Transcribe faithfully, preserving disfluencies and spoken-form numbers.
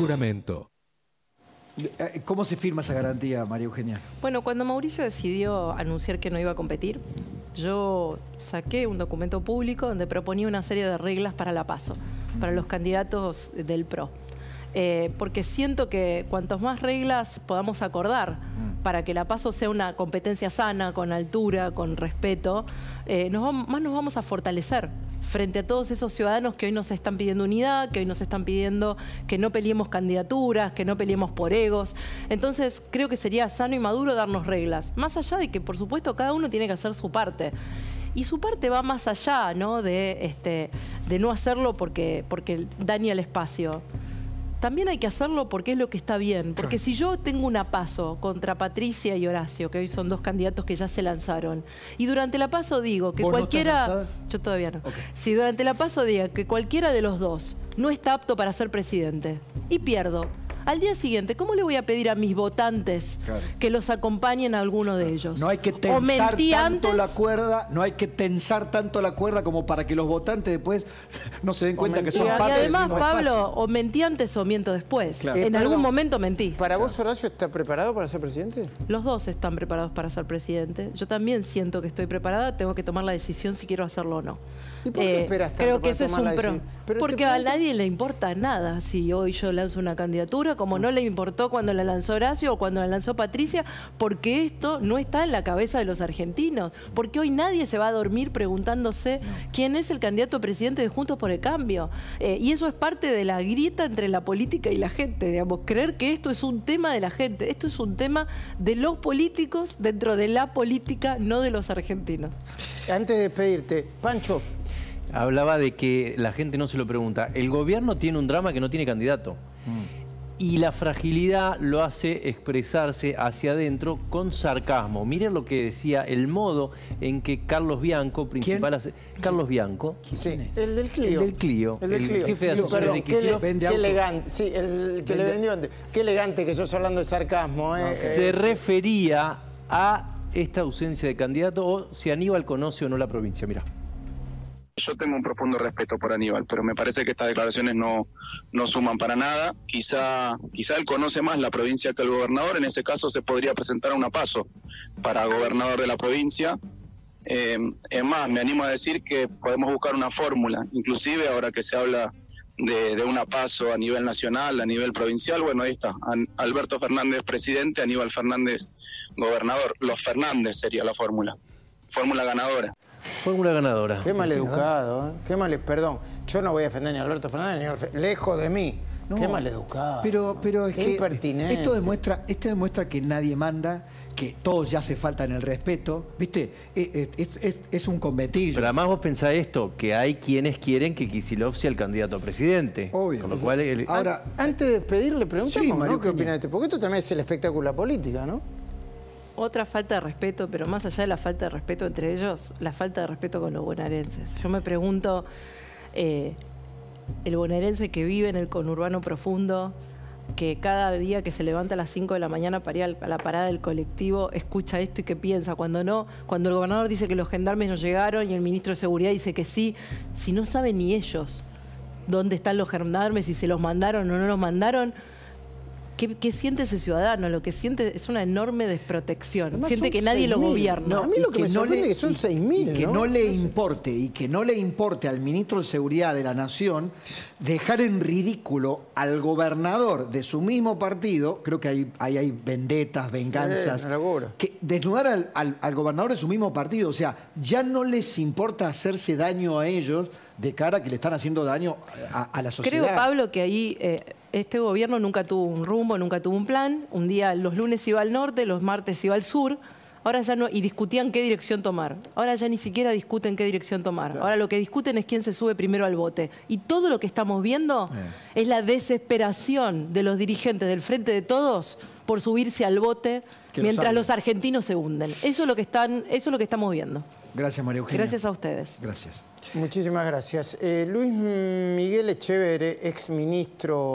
juramento. ¿Cómo se firma esa garantía, María Eugenia? Bueno, cuando Mauricio decidió anunciar que no iba a competir, yo saqué un documento público donde proponía una serie de reglas para la PASO, para los candidatos del P R O. Eh, porque siento que cuantos más reglas podamos acordar para que la PASO sea una competencia sana, con altura, con respeto, eh, nos vamos, más nos vamos a fortalecer frente a todos esos ciudadanos que hoy nos están pidiendo unidad, que hoy nos están pidiendo que no peleemos candidaturas, que no peleemos por egos. Entonces creo que sería sano y maduro darnos reglas, más allá de que por supuesto cada uno tiene que hacer su parte. Y su parte va más allá, ¿no? de, este, de no hacerlo porque, porque daña el espacio. También hay que hacerlo porque es lo que está bien. Porque si yo tengo una PASO contra Patricia y Horacio, que hoy son dos candidatos que ya se lanzaron, y durante la PASO digo que cualquiera... ¿No yo todavía no. Okay. Si durante la PASO diga que cualquiera de los dos no está apto para ser presidente y pierdo, al día siguiente, ¿cómo le voy a pedir a mis votantes claro. que los acompañen a alguno de ellos? No hay que tensar tanto antes, la cuerda, no hay que tensar tanto la cuerda como para que los votantes después no se den cuenta que son parte y además, del Pablo, espacio. o mentí antes o miento después. Claro. En Eh, algún perdón, momento mentí. ¿Para vos, Horacio, está preparado para ser presidente? Los dos están preparados para ser presidente. Yo también siento que estoy preparada, tengo que tomar la decisión si quiero hacerlo o no. ¿Y por qué eh, esperas tanto Creo que para eso es tomar un la pro. decisión? Pero Porque te a pregunto... nadie le importa nada si hoy yo lanzo una candidatura, como no le importó cuando la lanzó Horacio o cuando la lanzó Patricia, porque esto no está en la cabeza de los argentinos. Porque hoy nadie se va a dormir preguntándose no. quién es el candidato a presidente de Juntos por el Cambio. Eh, y eso es parte de la grieta entre la política y la gente, digamos, creer que esto es un tema de la gente. Esto es un tema de los políticos dentro de la política, no de los argentinos. Antes de despedirte, Pancho. Hablaba de que la gente no se lo pregunta. El gobierno tiene un drama que no tiene candidato. Mm. Y la fragilidad lo hace expresarse hacia adentro con sarcasmo. Miren lo que decía, el modo en que Carlos Bianco, principal... Hace... Carlos Bianco. Sí, el del Clio. El del Clio. El, del Clio. el jefe de asesores de Kicillof. Qué, qué elegante. Sí, el que vende. le vendió antes. Qué elegante que sos hablando de sarcasmo. ¿eh? Se eh, refería a esta ausencia de candidato o si Aníbal conoce o no la provincia. Mirá. Yo tengo un profundo respeto por Aníbal, pero me parece que estas declaraciones no, no suman para nada. Quizá, quizá él conoce más la provincia que el gobernador. En ese caso se podría presentar a una PASO para gobernador de la provincia. Eh, es más, me animo a decir que podemos buscar una fórmula, inclusive ahora que se habla de, de una PASO a nivel nacional, a nivel provincial. Bueno, ahí está, Alberto Fernández presidente, Aníbal Fernández gobernador. Los Fernández sería la fórmula, fórmula ganadora. Fórmula ganadora. Qué maleducado, ¿eh? Qué mal, perdón, yo no voy a defender ni a Alberto Fernández ni a Alberto, lejos de mí. No, qué maleducado. Pero, pero es qué que impertinente. Esto demuestra, esto demuestra que nadie manda, que todos ya se faltan el respeto. ¿Viste? Es, es, es, es un conventillo. Pero además vos pensás esto, que hay quienes quieren que Kicillof sea el candidato a presidente. Obvio. Con lo cual el... Ahora, antes de despedirle, preguntamos, sí, ¿no? ¿Qué opina de esto? Porque esto también es el espectáculo de la política, ¿no? Otra falta de respeto, pero más allá de la falta de respeto entre ellos, la falta de respeto con los bonaerenses. Yo me pregunto, eh, el bonaerense que vive en el conurbano profundo, que cada día que se levanta a las cinco de la mañana para ir a la parada del colectivo, escucha esto y qué piensa. Cuando no, cuando el gobernador dice que los gendarmes no llegaron y el ministro de Seguridad dice que sí, si no saben ni ellos dónde están los gendarmes, si se los mandaron o no los mandaron, ¿Qué, ¿Qué siente ese ciudadano? Lo que siente es una enorme desprotección. Además, siente que nadie lo gobierna. No, a mí lo que, que me sorprende es que son seis mil, y que ¿no? no le importe, y que no le importe al ministro de Seguridad de la Nación dejar en ridículo al gobernador de su mismo partido. Creo que hay, hay, hay vendetas, venganzas. Eh, que desnudar al, al, al gobernador de su mismo partido. O sea, ya no les importa hacerse daño a ellos de cara a que le están haciendo daño a, a la sociedad. Creo, Pablo, que ahí eh, este gobierno nunca tuvo un rumbo, nunca tuvo un plan. Un día, los lunes iba al norte, los martes iba al sur. Ahora ya no, y discutían qué dirección tomar. Ahora ya ni siquiera discuten qué dirección tomar. Ahora lo que discuten es quién se sube primero al bote. Y todo lo que estamos viendo eh. es la desesperación de los dirigentes del Frente de Todos por subirse al bote que mientras los argentinos se hunden. Eso es lo que están, eso es lo que estamos viendo. Gracias, María Eugenia. Gracias a ustedes. Gracias. Muchísimas gracias. Eh, Luis Miguel Echeverre, exministro